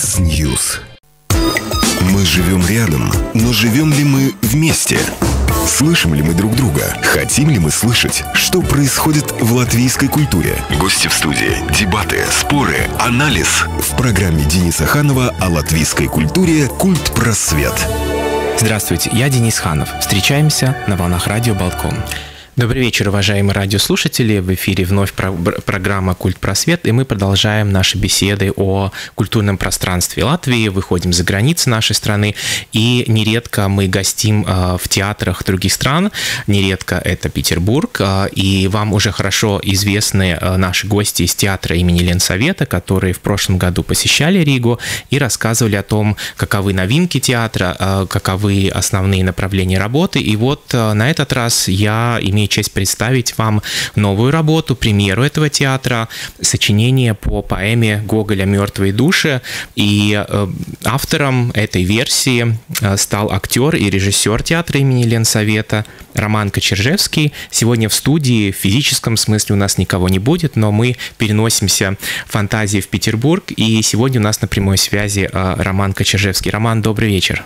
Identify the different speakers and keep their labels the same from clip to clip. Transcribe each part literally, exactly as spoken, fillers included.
Speaker 1: X-News. Мы живем рядом, но живем ли мы вместе? Слышим ли мы друг друга? Хотим ли мы слышать, что происходит в латвийской культуре? Гости в студии, дебаты, споры, анализ. В программе Дениса Ханова о латвийской культуре «Культпросвет».
Speaker 2: Здравствуйте, я Денис Ханов. Встречаемся на волнах радио «Балкон». Добрый вечер, уважаемые радиослушатели. В эфире вновь про- программа «Культпросвет», и мы продолжаем наши беседы о культурном пространстве Латвии, выходим за границы нашей страны, и нередко мы гостим э, в театрах других стран, нередко это Петербург, э, и вам уже хорошо известны э, наши гости из театра имени Ленсовета, которые в прошлом году посещали Ригу и рассказывали о том, каковы новинки театра, э, каковы основные направления работы, и вот э, на этот раз я имею честь представить вам новую работу, премьеру этого театра, сочинение по поэме Гоголя «Мертвые души». И э, автором этой версии э, стал актер и режиссер театра имени Ленсовета Роман Кочержевский. Сегодня в студии в физическом смысле у нас никого не будет, но мы переносимся фантазией в Петербург, и сегодня у нас на прямой связи э, Роман Кочержевский. Роман, добрый вечер.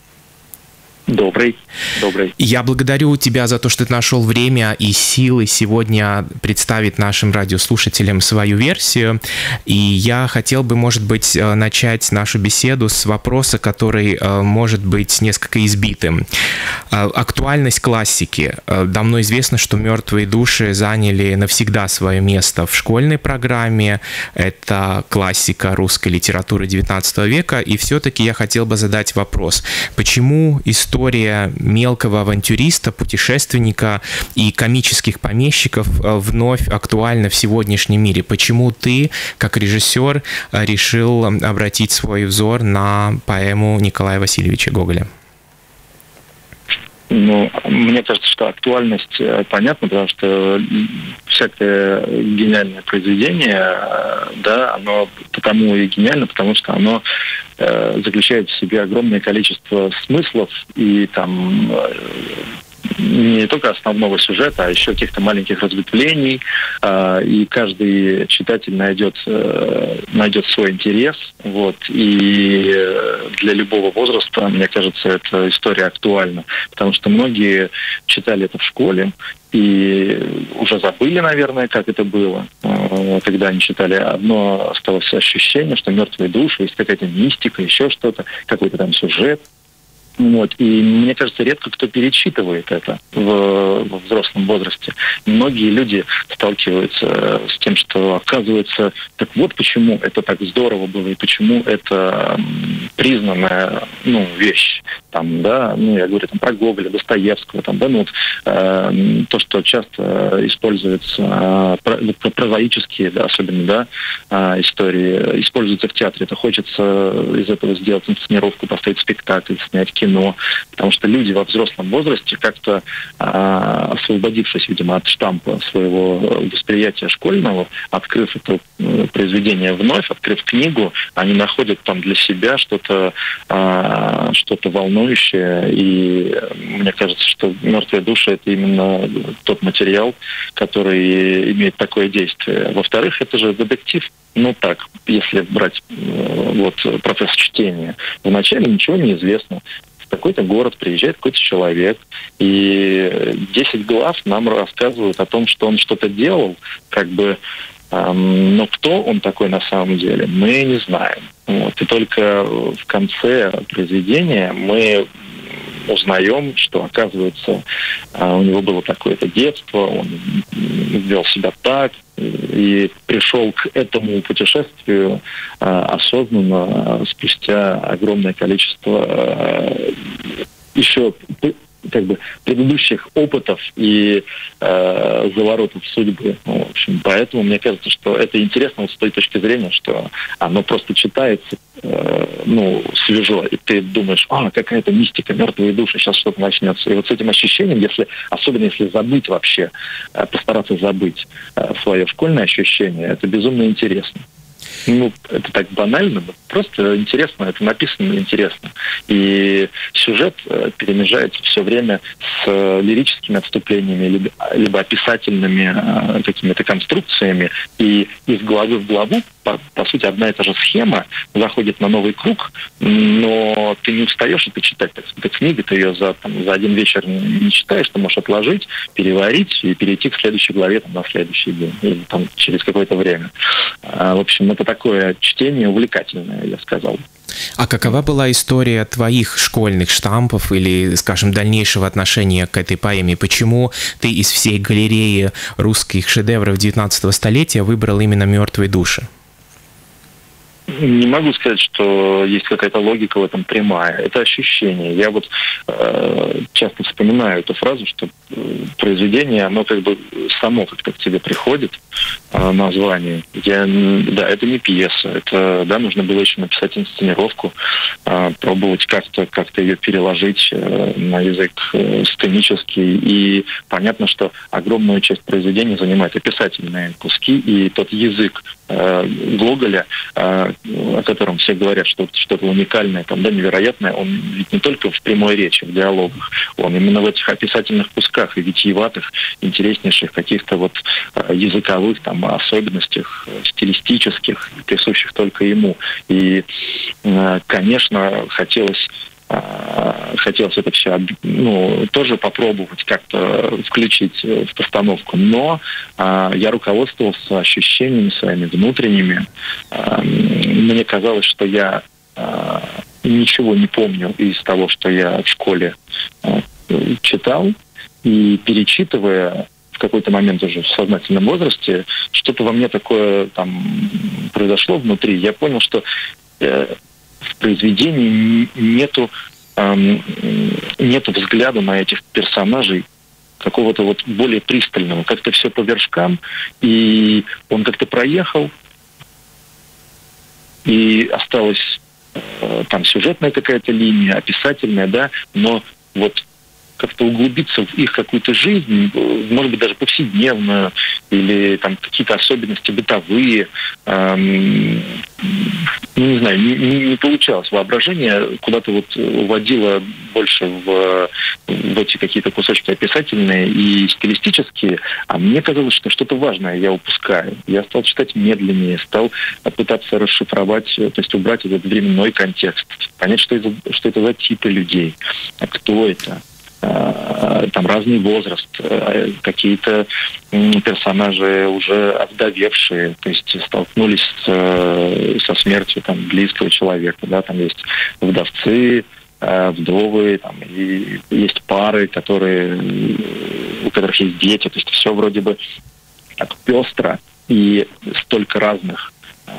Speaker 3: Добрый, добрый.
Speaker 2: Я благодарю тебя за то, что ты нашел время и силы сегодня представить нашим радиослушателям свою версию. И я хотел бы, может быть, начать нашу беседу с вопроса, который может быть несколько избитым. Актуальность классики. Давно известно, что «Мертвые души» заняли навсегда свое место в школьной программе. Это классика русской литературы девятнадцатого века. И все-таки я хотел бы задать вопрос. Почему история История мелкого авантюриста, путешественника и комических помещиков вновь актуальна в сегодняшнем мире? Почему ты, как режиссер, решил обратить свой взор на поэму Николая Васильевича Гоголя?
Speaker 3: Ну, мне кажется, что актуальность понятна, потому что всякое гениальное произведение, да, оно потому и гениально, потому что оно э, заключает в себе огромное количество смыслов и там э, не только основного сюжета, а еще каких-то маленьких разветвлений, э, и каждый читатель найдет, э, найдет свой интерес, вот, и для любого возраста, мне кажется, эта история актуальна, потому что многие читали это в школе, и уже забыли, наверное, как это было, когда они читали. Одно осталось ощущение, что «Мертвые души», есть какая-то мистика, еще что-то, какой-то там сюжет. Вот. И мне кажется, редко кто перечитывает это в, в взрослом возрасте. Многие люди сталкиваются с тем, что оказывается, так вот почему это так здорово было, и почему это признанная, ну, вещь. Там, да, ну, я говорю там про Гоголя, Достоевского, там, да, ну, вот, э, то, что часто используется, э, прозаические, да, особенно, да, э, истории, используются в театре. Это хочется из этого сделать инсценировку, поставить спектакль, снять кино, потому что люди во взрослом возрасте, как-то э, освободившись, видимо, от штампа своего восприятия школьного, открыв это э, произведение вновь, открыв книгу, они находят там для себя что-то, э, что-то волнующее, и мне кажется, что «Мертвые души» — это именно тот материал, который имеет такое действие. Во-вторых, это же детектив. Ну так, если брать вот процесс чтения. Вначале ничего не известно. В какой-то город приезжает какой-то человек, и десять глав нам рассказывают о том, что он что-то делал, как бы, эм, но кто он такой на самом деле, мы не знаем. Вот. И только в конце произведения мы узнаем, что, оказывается, у него было такое-то детство, он вел себя так, и пришел к этому путешествию осознанно спустя огромное количество еще как бы предыдущих опытов и э, заворотов судьбы. Ну, в общем, поэтому мне кажется, что это интересно вот с той точки зрения, что оно просто читается э, ну, свежо, и ты думаешь, а, какая-то мистика, «Мертвые души», сейчас что-то начнется. И вот с этим ощущением, если, особенно если забыть вообще, э, постараться забыть э, свое школьное ощущение, это безумно интересно. Ну, это так банально, просто интересно, это написано интересно. И сюжет перемежается все время с лирическими отступлениями, либо, либо описательными какими-то конструкциями. И из главы в главу, по, по сути, одна и та же схема заходит на новый круг, но ты не устаешь это читать. Эта книга, ты ее за, там, за один вечер не читаешь, ты можешь отложить, переварить и перейти к следующей главе там, на следующий день или там, через какое-то время. В общем, это такое чтение увлекательное, я сказал.
Speaker 2: А какова была история твоих школьных штампов или, скажем, дальнейшего отношения к этой поэме? Почему ты из всей галереи русских шедевров девятнадцатого столетия выбрал именно «Мертвые души»?
Speaker 3: Не могу сказать, что есть какая-то логика в этом прямая. Это ощущение. Я вот э, часто вспоминаю эту фразу, что э, произведение, оно как бы само как-то к тебе приходит, э, название. Я, да, это не пьеса. Это, да, нужно было еще написать инсценировку, э, пробовать как-то, как-то ее переложить э, на язык э, сценический. И понятно, что огромную часть произведения занимают описательные куски, и тот язык э, Гоголя, э, о котором все говорят, что что-то уникальное, там, да, невероятное, он ведь не только в прямой речи, в диалогах, он именно в этих описательных кусках и витиеватых, интереснейших каких-то вот языковых там особенностях, стилистических, присущих только ему. И, конечно, хотелось хотелось это все, ну, тоже попробовать как-то включить в постановку. Но а, я руководствовался ощущениями своими внутренними. А, мне казалось, что я а, ничего не помню из того, что я в школе а, читал. И перечитывая в какой-то момент уже в сознательном возрасте, что-то во мне такое там произошло внутри. Я понял, что э, в произведении нету, эм, нету взгляда на этих персонажей какого-то вот более пристального. Как-то все по вершкам, и он как-то проехал, и осталась э, там сюжетная какая-то линия, описательная, да, но вот как-то углубиться в их какую-то жизнь, может быть, даже повседневную, или там какие-то особенности бытовые, эм, ну, не знаю, не, не получалось. Воображение куда-то вот уводило больше в, в эти какие-то кусочки описательные и стилистические, а мне казалось, что что-то важное я упускаю. Я стал читать медленнее, стал пытаться расшифровать, то есть убрать этот временной контекст, понять, что это, что это за типы людей, кто это. Там разный возраст, какие-то персонажи уже овдовевшие, то есть столкнулись с, со смертью там, близкого человека, да, там есть вдовцы, вдовы, там, и есть пары, которые, у которых есть дети, то есть все вроде бы так пестро и столько разных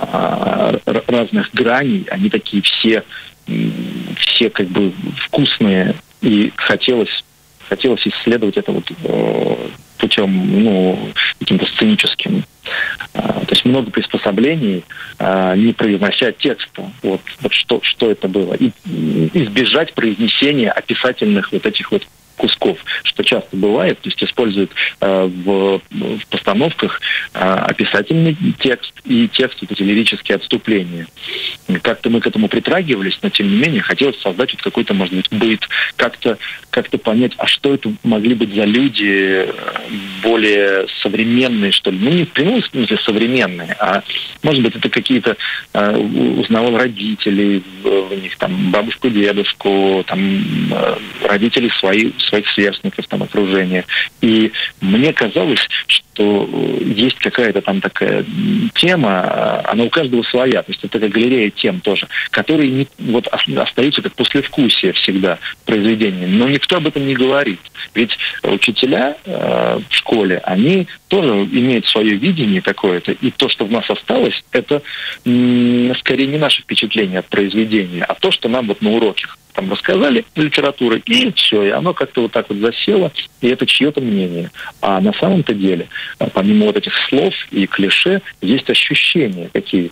Speaker 3: разных граней, они такие все, все как бы вкусные. И хотелось, хотелось исследовать это вот э, путем, ну, каким-то сценическим. Э, то есть много приспособлений, э, не произнося текста. Вот, вот что, что это было. И избежать произнесения описательных вот этих вот кусков, что часто бывает, то есть используют э, в, в постановках э, описательный текст и текст, вот эти лирические отступления. Как-то мы к этому притрагивались, но тем не менее хотелось создать вот какой-то, может быть, быт, как-то, как-то понять, а что это могли быть за люди более современные, что ли. Ну, не в прямом смысле современные, а, может быть, это какие-то э, узнавал родителей в, в них, там, бабушку, дедушку, там, э, родителей своих, своих сверстников, там, окружения. И мне казалось, что есть какая-то там такая тема, она у каждого своя, то есть это такая галерея тем тоже, которые не, вот, остаются как послевкусие всегда в произведении, но никто об этом не говорит. Ведь учителя э, в школе, они тоже имеют свое видение какое-то, и то, что в нас осталось, это м- скорее не наше впечатление от произведения, а то, что нам вот на уроке там рассказали литературы, и все, и оно как-то вот так вот засело, и это чье-то мнение. А на самом-то деле, помимо вот этих слов и клише, есть ощущения какие-то.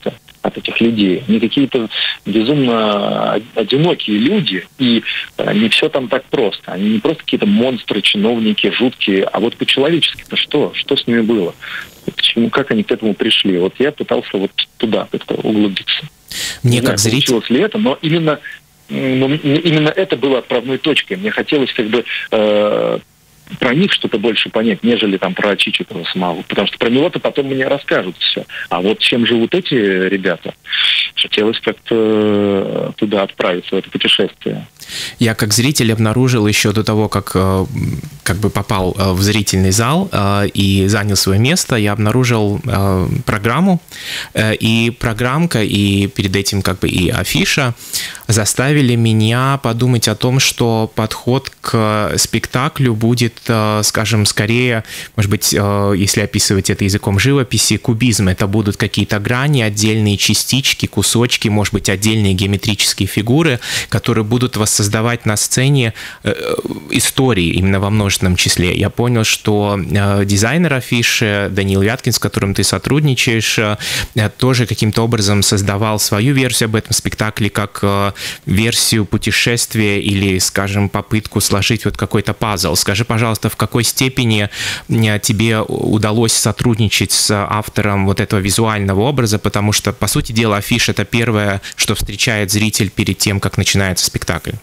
Speaker 3: от этих людей. Они какие-то безумно одинокие люди, и не все там так просто. Они не просто какие-то монстры, чиновники, жуткие, а вот по-человечески-то что? Что с ними было? Почему, как они к этому пришли? Вот я пытался вот туда как-то углубиться.
Speaker 2: Мне
Speaker 3: не
Speaker 2: как
Speaker 3: знаю,
Speaker 2: зритель...
Speaker 3: получилось ли это, но именно, но именно это было отправной точкой. Мне хотелось как бы э, про них что-то больше понять, нежели там про Чичикова самого. Потому что про него-то потом мне расскажут все. А вот чем живут эти ребята, хотелось как-то туда отправиться, в это путешествие.
Speaker 2: Я как зритель обнаружил еще до того, как как бы попал в зрительный зал и занял свое место, я обнаружил программу, и программка, и перед этим как бы и афиша заставили меня подумать о том, что подход к спектаклю будет, скажем, скорее, может быть, если описывать это языком живописи, кубизм. Это будут какие-то грани, отдельные частички, кусочки, может быть, отдельные геометрические фигуры, которые будут воссоздавать на сцене истории именно во множественном числе. Я понял, что дизайнер афиши Даниил Вяткин, с которым ты сотрудничаешь, тоже каким-то образом создавал свою версию об этом спектакле, как версию путешествия или, скажем, попытку сложить вот какой-то пазл. Скажи, пожалуйста, в какой степени тебе удалось сотрудничать с автором вот этого визуального образа, потому что, по сути дела, афиша — это первое, что встречает зритель перед тем, как начинается спектакль.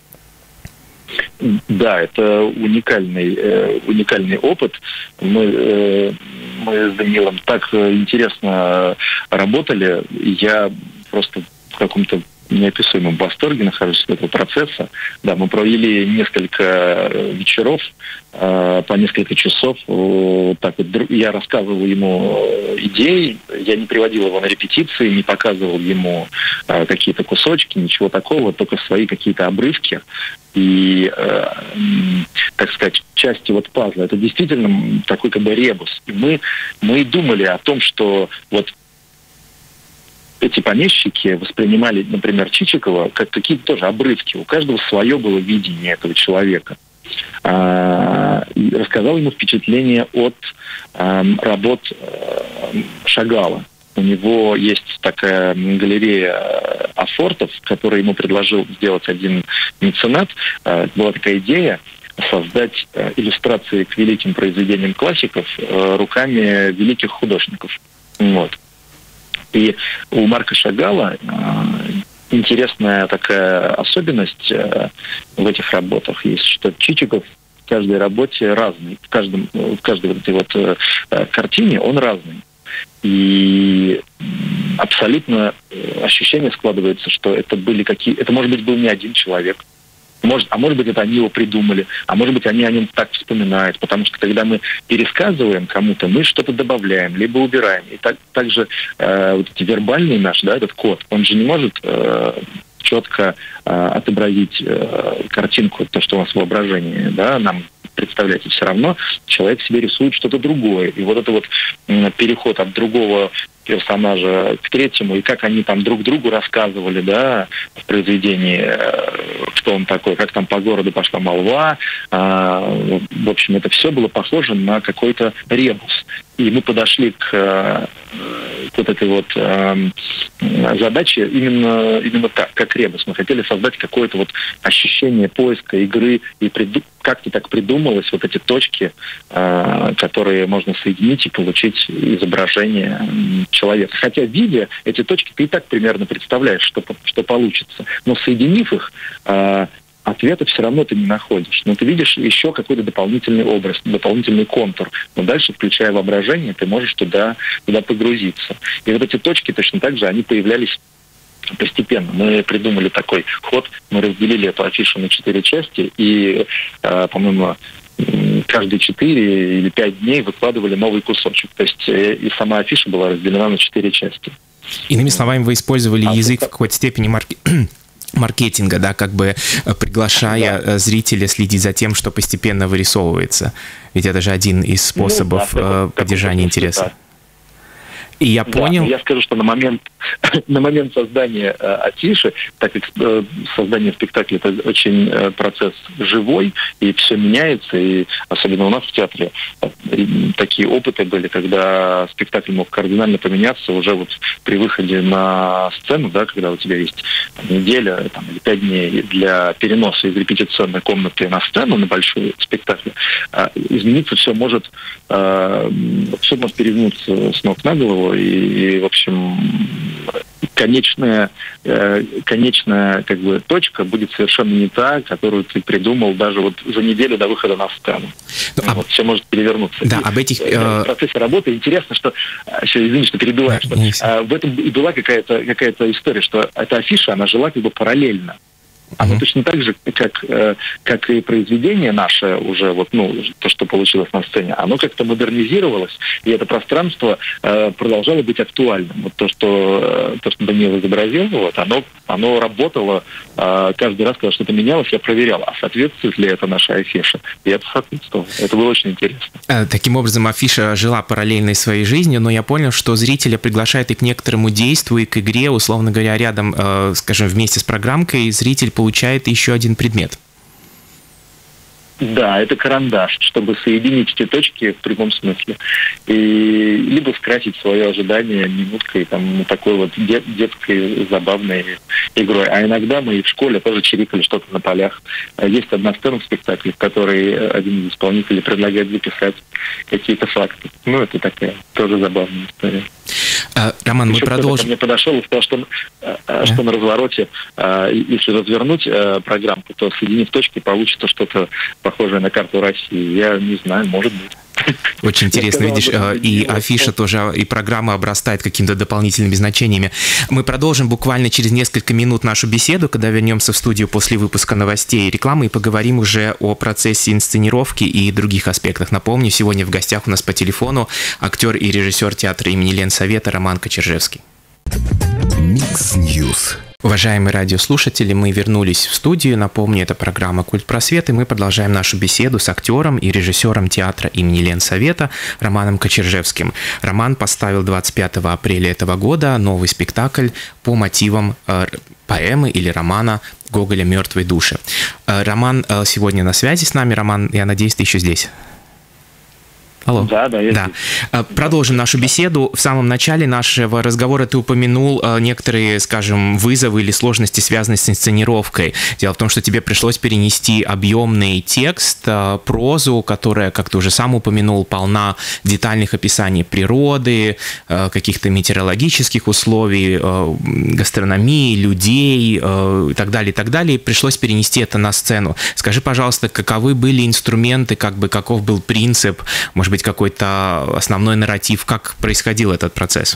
Speaker 3: Да, это уникальный, э, уникальный опыт. Мы, э, мы с Данилом так интересно работали. Я просто в каком-то неописуемом восторге нахожусь от этого процесса. Да, мы провели несколько вечеров, э, по несколько часов. Вот так вот. Я рассказывал ему идеи, я не приводил его на репетиции, не показывал ему э, какие-то кусочки, ничего такого, только свои какие-то обрывки и, э, так сказать, части вот пазла. Это действительно такой как бы ребус. И мы, мы думали о том, что вот эти помещики воспринимали, например, Чичикова как какие-то тоже обрывки. У каждого свое было видение этого человека. А, и рассказал ему впечатление от а, работ а, Шагала. У него есть такая галерея афортов, которую ему предложил сделать один меценат. А, была такая идея создать а, иллюстрации к великим произведениям классиков а, руками великих художников. Вот. И у Марка Шагала э, интересная такая особенность э, в этих работах есть, что Чичиков в каждой работе разный, в каждом, в каждой вот этой вот э, картине он разный. И абсолютно ощущение складывается, что это были какие, это, может быть, был не один человек. Может, а может быть, это они его придумали, а может быть, они о нем так вспоминают, потому что когда мы пересказываем кому-то, мы что-то добавляем, либо убираем. И так, также э, вот эти вербальный наш, да, этот код, он же не может э, четко э, отобразить э, картинку, то, что у нас в воображении, да, нам представляете, все равно человек себе рисует что-то другое. И вот это вот э, переход от другого персонажа к третьему, и как они там друг другу рассказывали, да, в произведении, кто он такой, как там по городу пошла молва. А, в общем, это все было похоже на какой-то ребус. И мы подошли к, к вот этой вот э, задаче именно, именно так, как ребус. Мы хотели создать какое-то вот ощущение поиска, игры, и приду- как-то так придумалось вот эти точки, э, которые можно соединить и получить изображение человека. Хотя видя эти точки, ты и так примерно представляешь, что, что получится. Но соединив их, э, ответа все равно ты не находишь. Но ты видишь еще какой-то дополнительный образ, дополнительный контур. Но дальше, включая воображение, ты можешь туда, туда погрузиться. И вот эти точки точно так же, они появлялись постепенно. Мы придумали такой ход, мы разделили эту афишу на четыре части, и, э, по-моему, каждые четыре или пять дней выкладывали новый кусочек. То есть и сама афиша была разделена на четыре части.
Speaker 2: Иными словами, вы использовали
Speaker 3: а
Speaker 2: язык
Speaker 3: это...
Speaker 2: в какой-то степени марки... маркетинга, да, как бы приглашая да. зрителя следить за тем, что постепенно вырисовывается. Ведь это же один из способов ну, да, поддержания интереса. И я понял...
Speaker 3: Да, я скажу, что на момент, на момент создания э, афиши, так как э, создание спектакля – это очень э, процесс живой, и все меняется, и особенно у нас в театре э, такие опыты были, когда спектакль мог кардинально поменяться уже вот при выходе на сцену, да, когда у тебя есть неделя там, или пять дней для переноса из репетиционной комнаты на сцену, на большой спектакль, э, измениться все может, э, все может перевернуться с ног на голову. И, и в общем, конечная, э, конечная как бы, точка будет совершенно не та, которую ты придумал даже вот за неделю до выхода на сцену. Ну, вот, об... Все может перевернуться.
Speaker 2: Да,
Speaker 3: и,
Speaker 2: об этих...
Speaker 3: В процессе работы интересно, что... Еще, извини, что перебиваю. Что, э, в этом и была какая-то, какая-то история, что эта афиша, она жила как бы параллельно. Оно uh-huh. точно так же, как, как и произведение наше уже, вот, ну, то, что получилось на сцене, оно как-то модернизировалось, и это пространство э, продолжало быть актуальным. Вот то, что, то, что Даниил изобразил, вот, оно, оно работало э, каждый раз, когда что-то менялось, я проверял, а соответствует ли это нашей афише. И это соответствовало. Это было очень интересно.
Speaker 2: Таким образом, афиша жила параллельной своей жизнью, но я понял, что зрителя приглашает и к некоторому действию, и к игре, условно говоря, рядом, э, скажем, вместе с программкой, зритель получает еще один предмет.
Speaker 3: Да, это карандаш, чтобы соединить эти точки в прямом смысле. И либо скрасить свое ожидание минуткой, там, такой вот дет, детской забавной игрой. А иногда мы и в школе тоже чирикали что-то на полях. Есть одна сцена в спектакле, в которой один из исполнителей предлагает записать какие-то факты. Ну, это такая тоже забавная история.
Speaker 2: А, Роман, Еще мы продолжим.
Speaker 3: Ко мне подошел и сказал, что, а? что на развороте, если развернуть программку, то соединив точки, получится что-то похожее на карту России. Я не знаю, может быть.
Speaker 2: Очень интересно, видишь, и афиша тоже, и программа обрастает какими-то дополнительными значениями. Мы продолжим буквально через несколько минут нашу беседу, когда вернемся в студию после выпуска новостей и рекламы, и поговорим уже о процессе инсценировки и других аспектах. Напомню, сегодня в гостях у нас по телефону актер и режиссер театра имени Ленсовета Роман Кочержевский.
Speaker 1: Микс Ньюс.
Speaker 2: Уважаемые радиослушатели, мы вернулись в студию. Напомню, это программа «Культ просвет», и мы продолжаем нашу беседу с актером и режиссером театра имени Ленсовета Романом Кочержевским. Роман поставил двадцать пятого апреля этого года новый спектакль по мотивам э, поэмы или романа Гоголя «Мертвые души». Э, Роман э, сегодня на связи с нами. Роман, я надеюсь, ты еще здесь. Алло.
Speaker 3: Да, да, я
Speaker 2: да. Продолжим нашу беседу. В самом начале нашего разговора ты упомянул некоторые, скажем, вызовы или сложности, связанные с инсценировкой. Дело в том, что тебе пришлось перенести объемный текст, прозу, которая, как ты уже сам упомянул, полна детальных описаний природы, каких-то метеорологических условий, гастрономии, людей и так далее, и так далее. И пришлось перенести это на сцену. Скажи, пожалуйста, каковы были инструменты, как бы, каков был принцип, может быть, какой-то основной нарратив, как происходил этот процесс?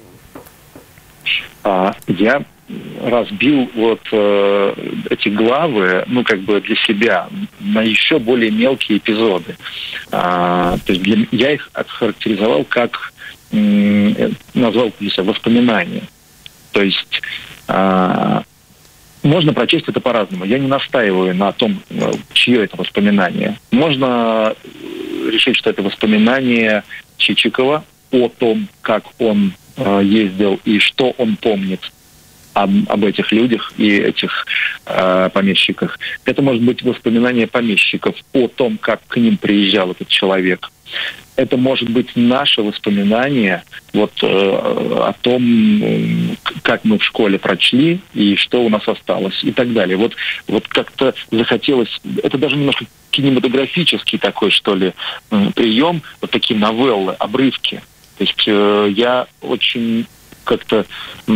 Speaker 3: А, я разбил вот э, эти главы, ну, как бы для себя, на еще более мелкие эпизоды. А, то есть для, я их охарактеризовал как, э, назвал для себя воспоминания. То есть а, можно прочесть это по-разному. Я не настаиваю на том, чье это воспоминание. Можно решить, что это воспоминание Чичикова о том, как он э, ездил и что он помнит об, об этих людях и этих э, помещиках. Это может быть воспоминание помещиков о том, как к ним приезжал этот человек. Это может быть наше воспоминание вот, э, о том, как мы в школе прочли и что у нас осталось и так далее. Вот, вот как-то захотелось... Это даже немножко кинематографический такой, что ли, прием, вот такие новеллы, обрывки. То есть э, я очень как-то... Э,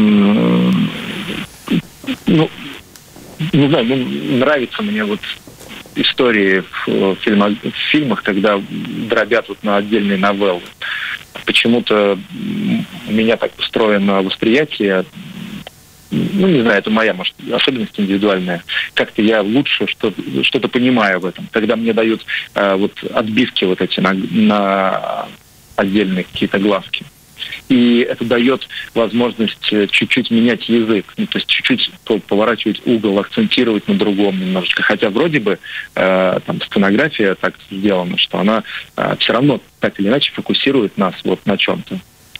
Speaker 3: ну, не знаю, ну, нравится мне вот истории в, фильма, в фильмах, когда дробят вот на отдельные новеллы. Почему-то у меня так устроено восприятие, ну, не знаю, это моя, может, особенность индивидуальная. Как-то я лучше что-то, что-то понимаю в этом. Когда мне дают э, вот отбивки вот эти на, на отдельные какие-то главки. И это дает возможность чуть-чуть менять язык, ну, то есть чуть-чуть поворачивать угол, акцентировать на другом немножечко. Хотя вроде бы э, там сценография так сделана, что она э, все равно так или иначе фокусирует нас вот на чем-то.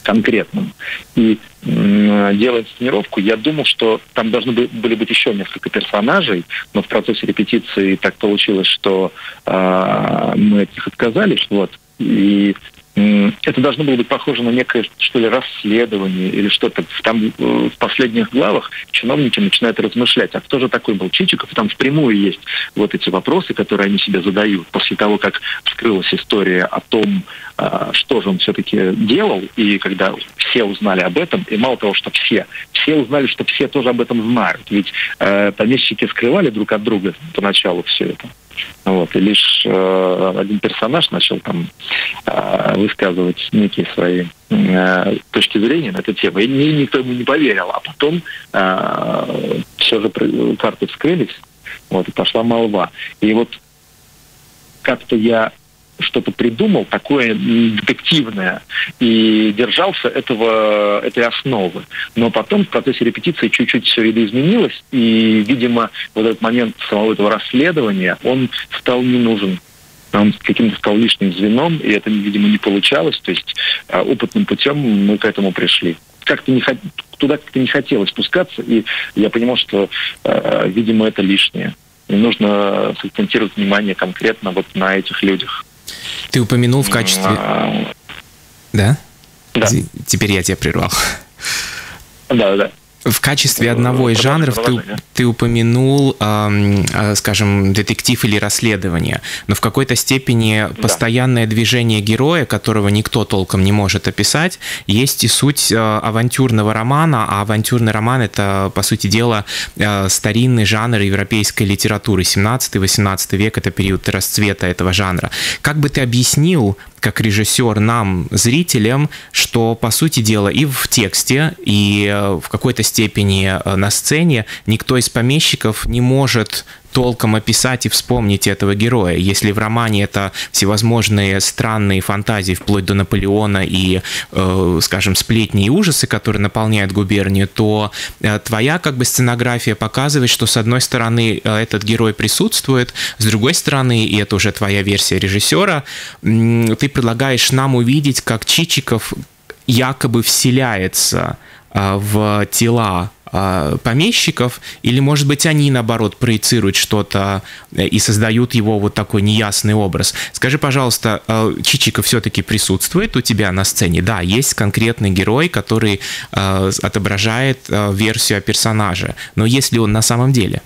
Speaker 3: конкретным. И э, делая инсценировку, я думал, что там должны были быть еще несколько персонажей, но в процессе репетиции так получилось, что э, мы от них отказались. Вот. И э, это должно было быть похоже на некое, что ли, расследование или что-то. Там э, в последних главах чиновники начинают размышлять, а кто же такой был Чичиков? Там впрямую есть вот эти вопросы, которые они себе задают. После того, как вскрылась история о том, что же он все-таки делал, и когда все узнали об этом, и мало того, что все, все узнали, что все тоже об этом знают. Ведь э, помещики скрывали друг от друга поначалу все это. Вот, и лишь э, один персонаж начал там э, высказывать некие свои э, точки зрения на эту тему, и никто ему не поверил. А потом э, все же карты вскрылись, вот, и пошла молва. И вот как-то я что-то придумал такое детективное и держался этого, этой основы. Но потом в процессе репетиции чуть-чуть все видоизменилось, и, видимо, вот этот момент самого этого расследования, он стал не нужен. Он каким-то стал лишним звеном, и это, видимо, не получалось. То есть опытным путем мы к этому пришли. Как-то не, туда как-то не хотелось спускаться, и я понимал, что, видимо, это лишнее. И нужно сакцентировать внимание конкретно вот на этих людях.
Speaker 2: Ты упомянул в качестве...
Speaker 3: А...
Speaker 2: Да?
Speaker 3: Да.
Speaker 2: Теперь я тебя прервал.
Speaker 3: Да, да.
Speaker 2: В качестве одного из жанров ты, ты упомянул, э, скажем, детектив или расследование, но в какой-то степени да. постоянное движение героя, которого никто толком не может описать, есть и суть э, авантюрного романа, а авантюрный роман — это, по сути дела, э, старинный жанр европейской литературы. семнадцатый-восемнадцатый век — это период расцвета этого жанра. Как бы ты объяснил, как режиссер, нам, зрителям, что, по сути дела, и в тексте, и в какой-то степени на сцене никто из помещиков не может толком описать и вспомнить этого героя. Если в романе это всевозможные странные фантазии, вплоть до Наполеона и, э, скажем, сплетни и ужасы, которые наполняют губернию, то э, твоя как бы сценография показывает, что с одной стороны э, этот герой присутствует, с другой стороны, и это уже твоя версия режиссера, э, ты предлагаешь нам увидеть, как Чичиков якобы вселяется э, в тела помещиков, или, может быть, они, наоборот, проецируют что-то и создают его вот такой неясный образ. Скажи, пожалуйста, Чичиков все-таки присутствует у тебя на сцене? Да, есть конкретный герой, который отображает версию о персонаже, но есть ли он на самом деле?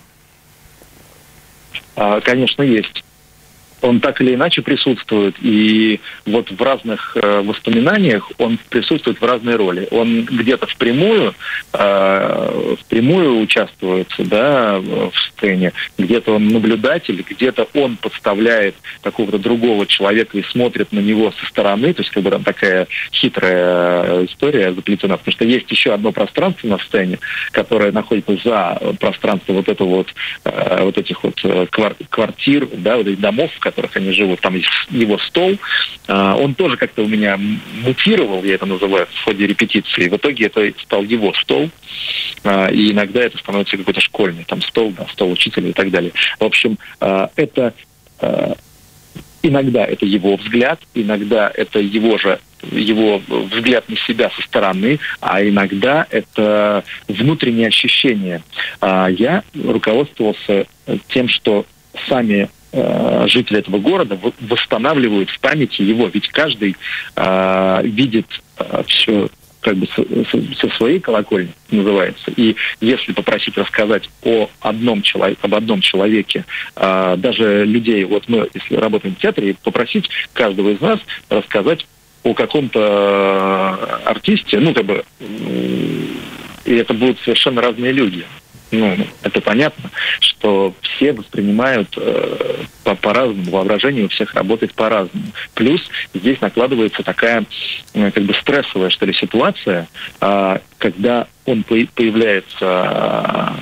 Speaker 3: Конечно, есть. Он так или иначе присутствует, и вот в разных э, воспоминаниях он присутствует в разной роли. Он где-то впрямую, э, впрямую участвует, да, в сцене, где-то он наблюдатель, где-то он подставляет какого-то другого человека и смотрит на него со стороны, то есть как бы там такая хитрая история заплетена, потому что есть еще одно пространство на сцене, которое находится за пространством вот этого вот, э, вот этих вот квартир, да, вот этих домов, в которых они живут, там есть его стол, он тоже как-то у меня мутировал, я это называю, в ходе репетиции. В итоге это стал его стол, и иногда это становится какой-то школьный, там стол, да, стол учителя и так далее. В общем, это иногда это его взгляд, иногда это его же его взгляд на себя со стороны, а иногда это внутреннее ощущение. Я руководствовался тем, что сами жители этого города восстанавливают в памяти его, ведь каждый э, видит э, все как бы со, со своей колокольни, называется. И если попросить рассказать о одном человеке, об одном человеке, э, даже людей, вот мы, если работаем в театре, попросить каждого из нас рассказать о каком-то артисте, ну, как бы, и это будут совершенно разные люди. Ну, это понятно, что все воспринимают э, по- по-разному, воображение у всех работает по-разному. Плюс здесь накладывается такая э, как бы стрессовая, что ли, ситуация, э, когда он по- появляется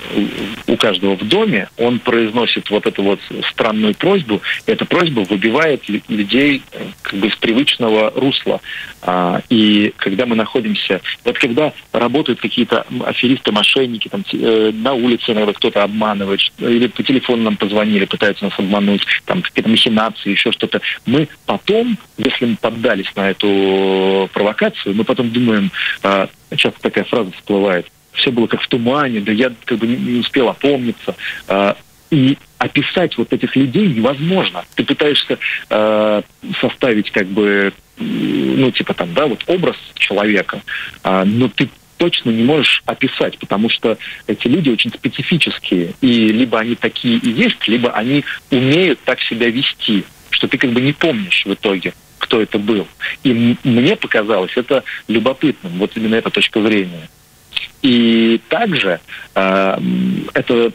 Speaker 3: у каждого в доме, он произносит вот эту вот странную просьбу, и эта просьба выбивает людей как бы из привычного русла. И когда мы находимся... Вот когда работают какие-то аферисты, мошенники, там, на улице иногда кто-то обманывает, или по телефону нам позвонили, пытаются нас обмануть, там какие-то махинации, еще что-то, мы потом, если мы поддались на эту провокацию, мы потом думаем, часто такая фраза всплывает, все было как в тумане, да я как бы не успел опомниться. И описать вот этих людей невозможно. Ты пытаешься составить как бы, ну типа там, да, вот образ человека, но ты точно не можешь описать, потому что эти люди очень специфические, и либо они такие и есть, либо они умеют так себя вести, что ты как бы не помнишь в итоге, кто это был. И мне показалось это любопытным, вот именно эта точка зрения. И также э, это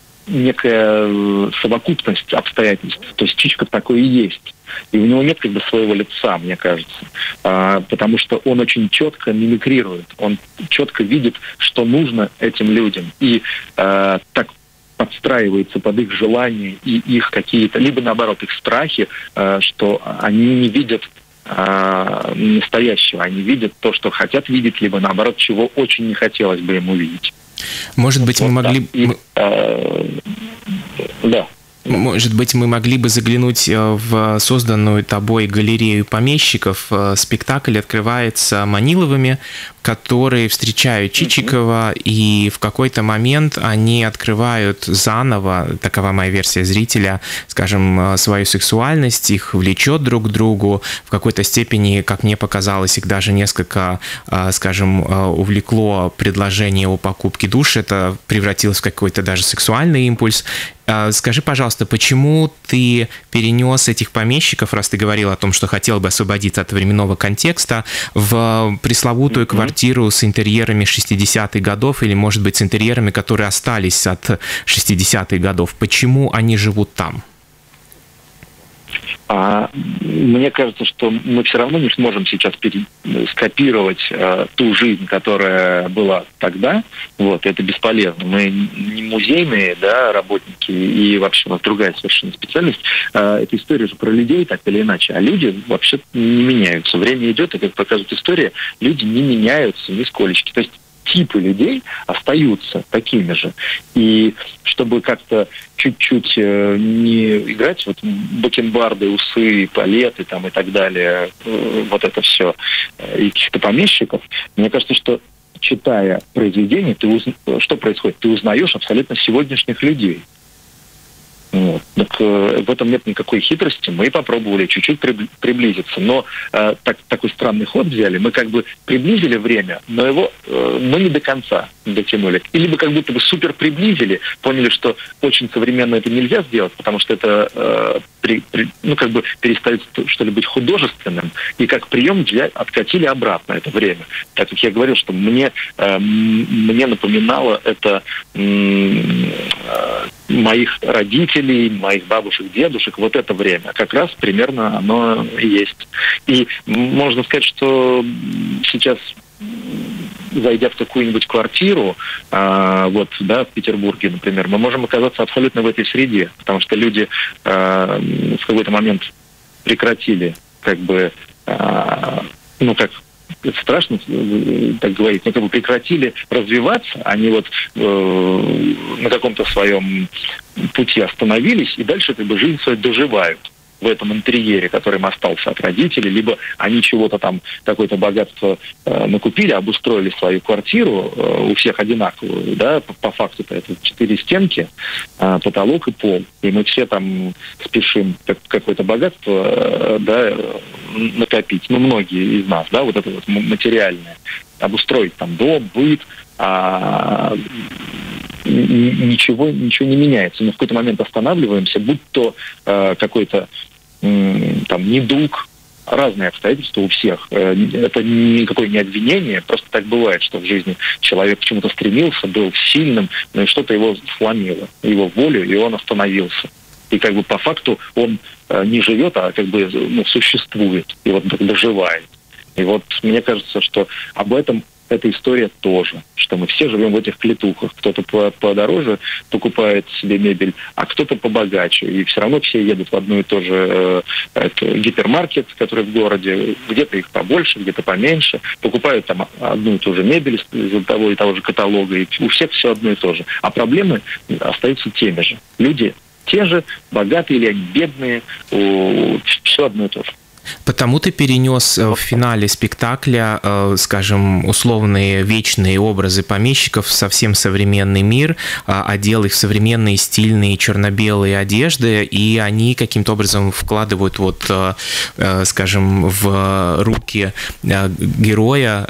Speaker 3: некая совокупность обстоятельств. То есть Чичиков такой и есть. И у него нет как бы своего лица, мне кажется. А, потому что он очень четко мимикрирует. Он четко видит, что нужно этим людям. И а, так подстраивается под их желания и их какие-то, либо наоборот их страхи, а, что они не видят а, настоящего. Они видят то, что хотят видеть, либо наоборот, чего очень не хотелось бы им увидеть.
Speaker 2: Может быть, вот мы могли...
Speaker 3: И, а, да.
Speaker 2: Может быть, мы могли бы заглянуть в созданную тобой галерею помещиков. Спектакль открывается Маниловыми, которые встречают Чичикова, mm-hmm. и в какой-то момент они открывают заново, такова моя версия зрителя, скажем, свою сексуальность, их влечет друг к другу. В какой-то степени, как мне показалось, их даже несколько, скажем, увлекло предложение о покупке душ. Это превратилось в какой-то даже сексуальный импульс. Скажи, пожалуйста, почему ты перенес этих помещиков, раз ты говорил о том, что хотел бы освободиться от временного контекста, в пресловутую mm-hmm. квартиру с интерьерами шестидесятых годов или, может быть, с интерьерами, которые остались от шестидесятых годов? Почему они живут там?
Speaker 3: А мне кажется, что мы все равно не сможем сейчас пере... скопировать э, ту жизнь, которая была тогда. Вот, это бесполезно. Мы не музейные, да, работники, и вообще у нас другая совершенно специальность. Э, эта история же про людей, так или иначе. А люди вообще не меняются. Время идет, и, как показывает история, люди не меняются нисколечки. То есть типы людей остаются такими же. И чтобы как-то чуть-чуть э, не играть вот бакенбарды, усы, палеты там и так далее, э, вот это все, э, и каких-то помещиков, мне кажется, что читая произведение, ты уз... что происходит? Ты узнаешь абсолютно сегодняшних людей. Вот. Так, э, в этом нет никакой хитрости. Мы попробовали чуть-чуть прибли- приблизиться, но э, так, такой странный ход взяли. Мы как бы приблизили время, но его э, но не до конца дотянули. И либо как будто бы супер приблизили, поняли, что очень современно это нельзя сделать, потому что это э, при, при, ну, как бы перестает что ли быть художественным, и как прием взяли, откатили обратно это время. Так как я говорил, что мне, э, мне напоминало это э, моих родителей, моих бабушек, дедушек, вот это время. Как раз примерно оно и есть. И можно сказать, что сейчас, зайдя в какую-нибудь квартиру, э, вот, да, в Петербурге, например, мы можем оказаться абсолютно в этой среде, потому что люди э, в какой-то момент прекратили, как бы, э, ну, как это страшно так говорить, но как бы прекратили развиваться, они вот э, на каком-то своем пути остановились, и дальше как бы жизнь свою доживают в этом интерьере, который им остался от родителей, либо они чего-то там, какое-то богатство э, накупили, обустроили свою квартиру, э, у всех одинаковую, да, по, по факту-то это четыре стенки, э, потолок и пол, и мы все там спешим как, какое-то богатство, э, да, накопить, ну, многие из нас, да, вот это вот материальное, обустроить там дом, быт, а ничего, ничего не меняется. Мы в какой-то момент останавливаемся, будь то э, какой-то э, там недуг, разные обстоятельства у всех. Э, это никакое не обвинение, просто так бывает, что в жизни человек к чему-то стремился, был сильным, но и что-то его сломило, его волю, и он остановился. И как бы по факту он э, не живет, а как бы, ну, существует, и вот доживает. И вот мне кажется, что об этом эта история тоже, что мы все живем в этих клетухах. Кто-то подороже покупает себе мебель, а кто-то побогаче. И все равно все едут в одну и ту же э, гипермаркет, который в городе, где-то их побольше, где-то поменьше, покупают там одну и ту же мебель из того и того же каталога, и у всех все одно и то же. А проблемы остаются теми же. Люди те же, богатые или они бедные, все одно и то же.
Speaker 2: Потому ты перенес в финале спектакля, скажем, условные вечные образы помещиков в совсем современный мир, одел их в современные стильные черно-белые одежды, и они каким-то образом вкладывают, вот, скажем, в руки героя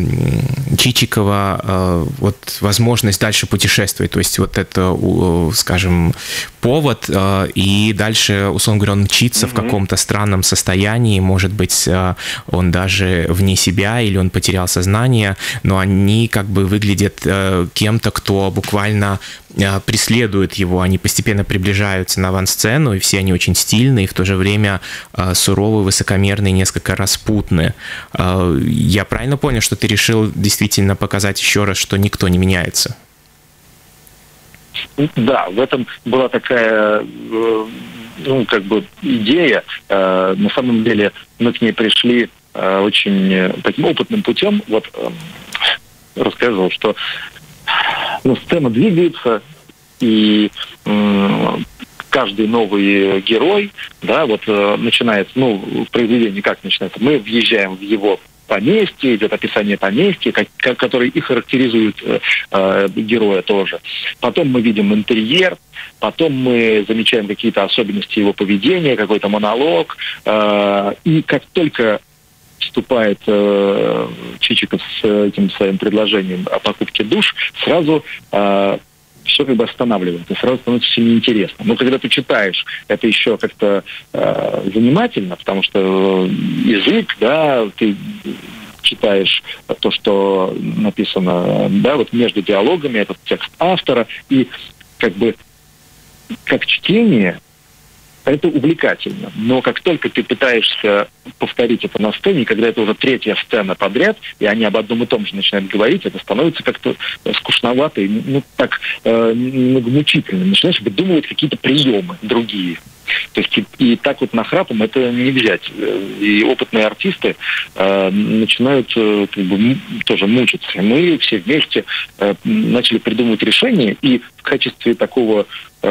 Speaker 2: Чичикова вот возможность дальше путешествовать. То есть вот это, скажем, повод, и дальше, условно говоря, он мчится mm-hmm. в каком-то странном состоянии, может быть, он даже вне себя, или он потерял сознание, но они как бы выглядят кем-то, кто буквально преследует его, они постепенно приближаются на авансцену, и все они очень стильные, и в то же время суровые, высокомерные, несколько распутные. Я правильно понял, что ты решил действительно показать еще раз, что никто не меняется?
Speaker 3: Да, в этом была такая... ну, как бы идея. Э, на самом деле мы к ней пришли э, очень таким опытным путем. Вот э, рассказывал, что ну, сцена двигается, и э, каждый новый герой, да, вот э, начинается, ну, в произведении как начинается? Мы въезжаем в его поместье, идет описание поместья, как, как, который и характеризует э, э, героя тоже. Потом мы видим интерьер, потом мы замечаем какие-то особенности его поведения, какой-то монолог. Э, и как только вступает э, Чичиков с этим своим предложением о покупке душ, сразу э, все как бы останавливается, сразу становится все неинтересно. Но когда ты читаешь, это еще как-то э, занимательно, потому что язык, да, ты читаешь то, что написано, да, вот между диалогами, этот текст автора, и как бы как чтение это увлекательно. Но как только ты пытаешься повторить это на сцене, когда это уже третья сцена подряд, и они об одном и том же начинают говорить, это становится как-то скучновато, и, ну, так э, мучительно. Начинаешь выдумывать какие-то приемы другие. То есть и, и так вот нахрапом это не взять. И опытные артисты э, начинают э, как бы, тоже мучиться. Мы все вместе э, начали придумывать решения, и в качестве такого,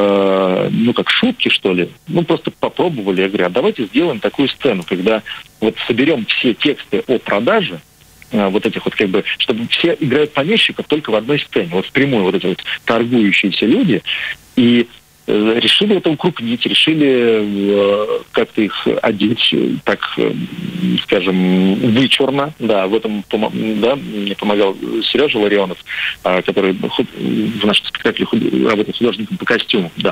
Speaker 3: э, ну, как шутки, что ли, ну, просто попробовали. Я говорю, а давайте сделаем такую сцену, когда вот соберем все тексты о продаже, э, вот этих вот как бы, чтобы все играют помещиков только в одной сцене, вот впрямую вот эти вот торгующиеся люди, и решили это укрупнить, решили э, как-то их одеть, так, э, скажем, вычурно. Да, в этом пом- да, мне помогал Сережа Ларионов, э, который в нашем спектакле работает художником по костюму. Да.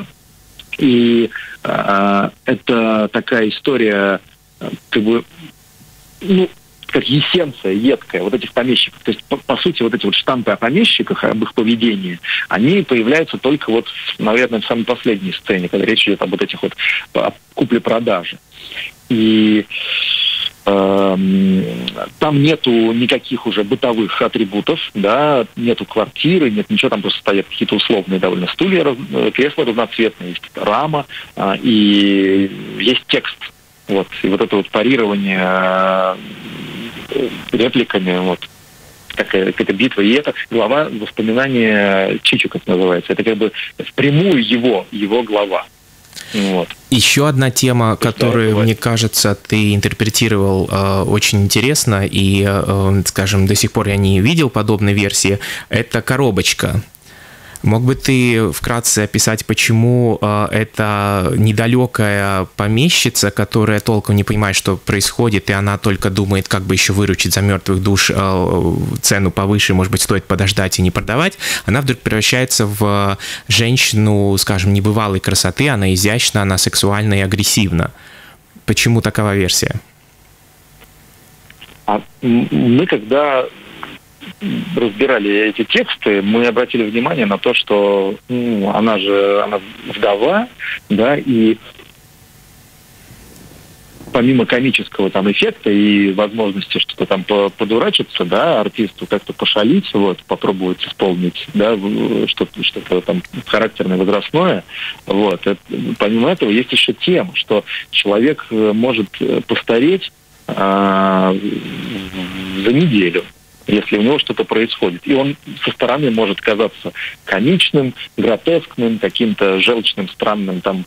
Speaker 3: И э, это такая история, как бы, ну, как эссенция едкая вот этих помещиков. То есть, по, по сути, вот эти вот штампы о помещиках, об их поведении, они появляются только вот, наверное, в самой последней сцене, когда речь идет об вот этих вот о купле-продаже. И э, там нету никаких уже бытовых атрибутов, да, нету квартиры, нет ничего, там просто стоят какие-то условные довольно стулья, кресла разноцветные, есть рама, э, и есть текст. Вот. И вот это вот парирование репликами, вот, такая, какая-то битва. И это глава воспоминания Чичиков называется. Это как бы впрямую его, его глава. Вот.
Speaker 2: Еще одна тема, которую, мне кажется, ты интерпретировал э, очень интересно, и, э, скажем, до сих пор я не видел подобной версии, это коробочка. Мог бы ты вкратце описать, почему э, эта недалекая помещица, которая толком не понимает, что происходит, и она только думает, как бы еще выручить за мертвых душ э, цену повыше, может быть, стоит подождать и не продавать, она вдруг превращается в женщину, скажем, небывалой красоты, она изящна, она сексуальна и агрессивна. Почему такова версия?
Speaker 3: А мы когда разбирали эти тексты, мы обратили внимание на то, что ну, она же она вдова, да, и помимо комического там эффекта и возможности что-то там подурачиться, да, артисту как-то пошалить, вот, попробовать исполнить, да, что-то, что-то там характерное, возрастное, вот. Это, помимо этого есть еще тема, что человек может постареть а, за неделю, если у него что-то происходит. И он со стороны может казаться комичным, гротескным, каким-то желчным, странным, там,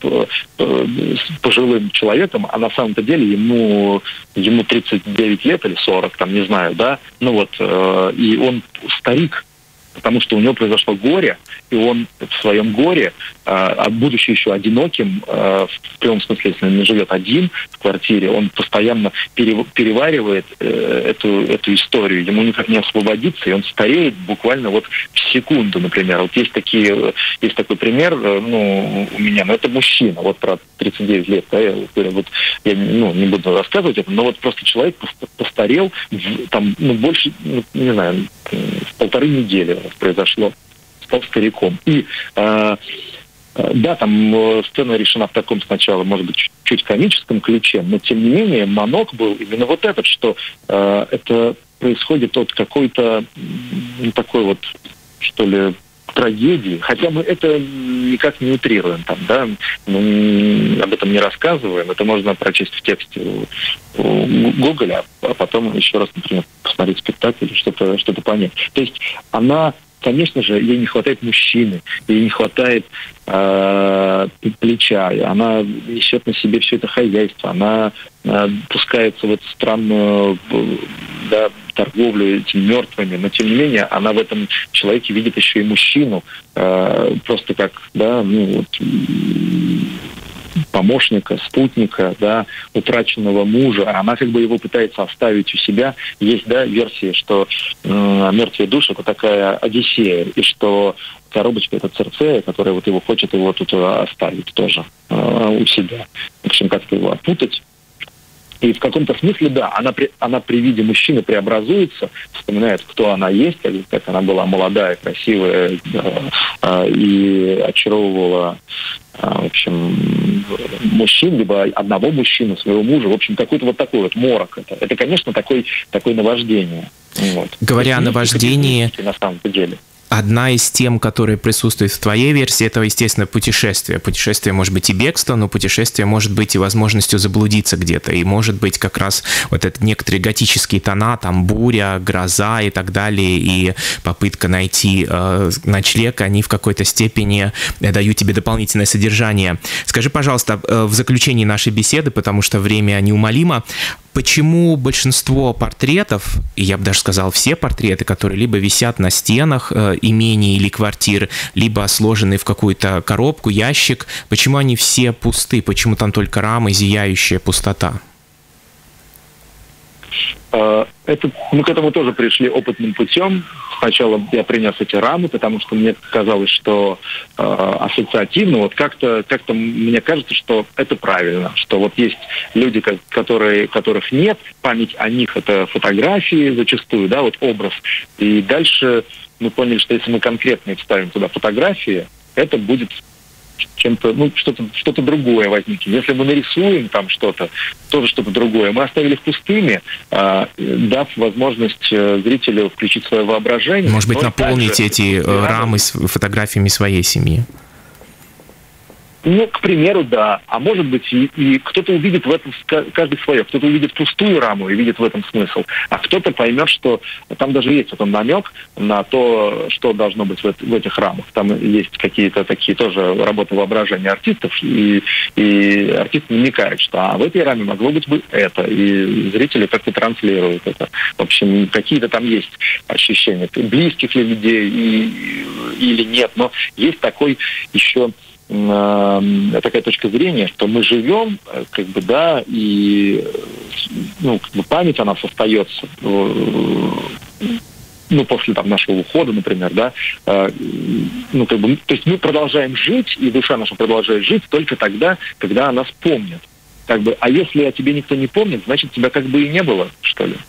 Speaker 3: пожилым человеком, а на самом-то деле ему, ему тридцать девять лет или сорок, там, не знаю, да, ну вот, э, и он старик, потому что у него произошло горе, и он в своем горе, а будучи еще одиноким, в прямом смысле, если он не живет один в квартире, он постоянно переваривает эту, эту историю, ему никак не освободиться, и он стареет буквально вот в секунду, например. Вот есть такие, есть такой пример, ну, у меня, но это мужчина, вот про тридцать девять лет, да, я, вот, я ну, не буду рассказывать это, но вот просто человек постарел, там, ну, больше, ну, не знаю, в полторы недели произошло, стал стариком. И э, да, там сцена решена в таком сначала, может быть, чуть, чуть комическом ключе, но тем не менее манок был именно вот этот, что э, это происходит от какой-то ну, такой вот, что ли, трагедии, хотя мы это никак не утрируем, там, да, мы об этом не рассказываем, это можно прочесть в тексте у, у Гоголя, а потом еще раз, например, посмотреть спектакль или что-то, что-то понять. То есть она, конечно же, ей не хватает мужчины, ей не хватает э, плеча, она несет на себе все это хозяйство, она э, пускается в эту странную да, торговлю этими мертвыми, но тем не менее она в этом человеке видит еще и мужчину, э, просто как, да, ну вот, помощника, спутника, да, утраченного мужа, она как бы его пытается оставить у себя. Есть, да, версии, что э, «Мертвые души» — это такая Одиссея, и что коробочка — это Цирцея, которая вот его хочет его тут оставить тоже э, у себя. В общем, как-то его опутать. И в каком-то смысле, да, она при, она при виде мужчины преобразуется, вспоминает, кто она есть, как, как она была молодая, красивая э, э, и очаровывала, э, в общем, мужчин, либо одного мужчину, своего мужа. В общем, какой-то вот такой вот морок. Это, это конечно, такой, такое наваждение. Вот.
Speaker 2: Говоря о наваждении,
Speaker 3: на самом деле.
Speaker 2: Одна из тем, которые присутствуют в твоей версии, это, естественно, путешествие. Путешествие может быть и бегство, но путешествие может быть и возможностью заблудиться где-то. И может быть как раз вот это некоторые готические тона, там буря, гроза и так далее, и попытка найти э, ночлег, они в какой-то степени дают тебе дополнительное содержание. Скажи, пожалуйста, э, в заключении нашей беседы, потому что время неумолимо, почему большинство портретов, и я бы даже сказал все портреты, которые либо висят на стенах э, имений или квартир, либо сложены в какую-то коробку, ящик, почему они все пусты, почему там только рамы, зияющая пустота?
Speaker 3: Это, мы к этому тоже пришли опытным путем. Сначала я принес эти рамы, потому что мне казалось, что э, ассоциативно, вот как-то, как-то мне кажется, что это правильно, что вот есть люди, которые, которых нет, память о них — это фотографии зачастую, да, вот образ. И дальше мы поняли, что если мы конкретно вставим туда фотографии, это будет чем-то, ну, что-то, что-то другое возникнет. Если мы нарисуем там что-то, тоже что-то другое. Мы оставили в пустыне, э, дав возможность э, зрителю включить свое воображение.
Speaker 2: Может быть, наполнить также эти э, рамы с фотографиями своей семьи?
Speaker 3: Ну, к примеру, да. А может быть, и, и кто-то увидит в этом каждый свое. Кто-то увидит пустую раму и видит в этом смысл. А кто-то поймет, что там даже есть вот он намек на то, что должно быть в, в этих рамах. Там есть какие-то такие тоже работы воображения артистов, и, и артист намекает, что а в этой раме могло быть бы это. И зрители как-то транслируют это. В общем, какие-то там есть ощущения. Близких ли людей и, или нет. Но есть такой еще... такая точка зрения, что мы живем, как бы, да, и ну, как бы память, она остается, ну, после там нашего ухода, например, да, ну, как бы, то есть мы продолжаем жить, и душа наша продолжает жить только тогда, когда она вспомнит. Как бы, а если о тебе никто не помнит, значит, тебя как бы и не было, что ли.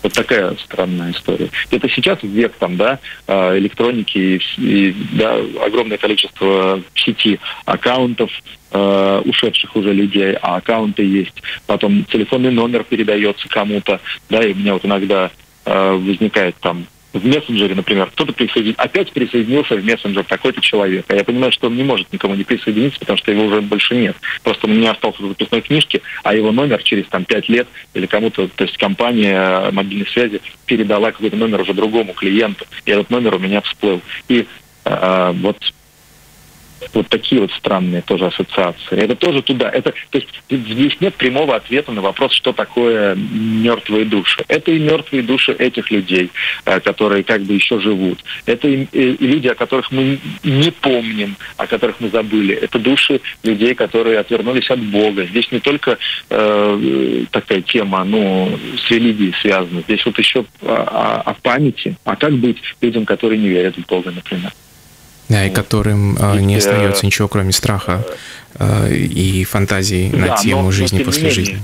Speaker 3: Вот такая странная история. Это сейчас век там, да, электроники и, и да, огромное количество в сети аккаунтов, э, ушедших уже людей, а аккаунты есть. Потом телефонный номер передается кому-то, да, и у меня вот иногда э, возникает там в мессенджере, например, кто-то присоедин... опять присоединился в мессенджер такой-то человек. А я понимаю, что он не может никому не присоединиться, потому что его уже больше нет. Просто он не остался в записной книжке, а его номер через там пять лет или кому-то, то есть компания мобильной связи передала какой-то номер уже другому клиенту. И этот номер у меня всплыл. И э, вот вот такие вот странные тоже ассоциации. Это тоже туда. Это, то есть здесь нет прямого ответа на вопрос, что такое мертвые души. Это и мертвые души этих людей, которые как бы еще живут. Это и, и люди, о которых мы не помним, о которых мы забыли. Это души людей, которые отвернулись от Бога. Здесь не только э, такая тема, ну, с религией связана. Здесь вот еще о, о памяти. А как быть людям, которые не верят в Бога, например?
Speaker 2: Да, и которым э, не остается ничего, кроме страха э, и фантазий на да, тему но, жизни но, после жизни.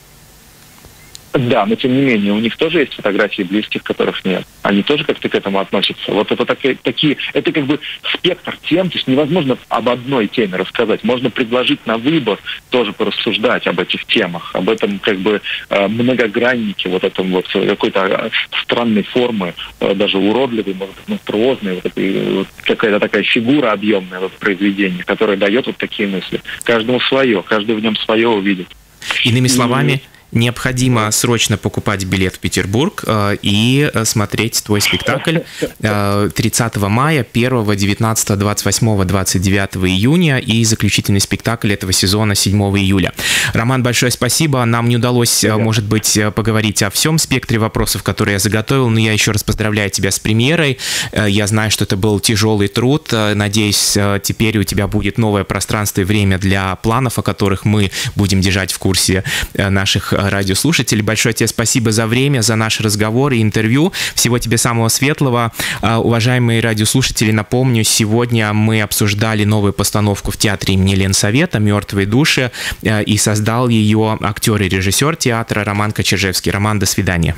Speaker 3: Да, но тем не менее, у них тоже есть фотографии близких, которых нет. Они тоже как-то к этому относятся. Вот это такие, такие, это как бы спектр тем, то есть невозможно об одной теме рассказать. Можно предложить на выбор тоже порассуждать об этих темах, об этом как бы многограннике, вот этом вот какой-то странной формы, даже уродливой, может быть, монструозной, вот этой, вот какая-то такая фигура объемная вот произведения, которая дает вот такие мысли. Каждому свое, каждый в нем свое увидит.
Speaker 2: Иными словами, необходимо срочно покупать билет в Петербург э, и смотреть твой спектакль э, тридцатого мая, первого, девятнадцатого, двадцать восьмого, двадцать девятого июня и заключительный спектакль этого сезона седьмого июля. Роман, большое спасибо. Нам не удалось, э, может быть, поговорить о всем спектре вопросов, которые я заготовил, но я еще раз поздравляю тебя с премьерой. Э, я знаю, что это был тяжелый труд. Э, надеюсь, э, теперь у тебя будет новое пространство и время для планов, о которых мы будем держать в курсе э, наших радиослушателей. Большое тебе спасибо за время, за наш разговор и интервью. Всего тебе самого светлого. Уважаемые радиослушатели, напомню, сегодня мы обсуждали новую постановку в театре имени Ленсовета «Мертвые души», и создал ее актер и режиссер театра Роман Кочержевский. Роман, до свидания.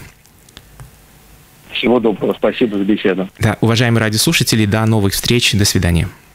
Speaker 3: Всего доброго. Спасибо за беседу.
Speaker 2: Да, уважаемые радиослушатели, до новых встреч. До свидания.